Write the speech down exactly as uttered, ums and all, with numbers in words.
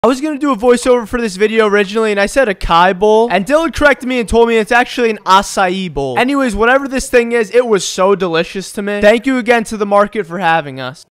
I was going to do a voiceover for this video originally, and I said acai bowl, and Dylan corrected me and told me it's actually an acai bowl. Anyways, whatever this thing is, it was so delicious to me. Thank you again to the market for having us.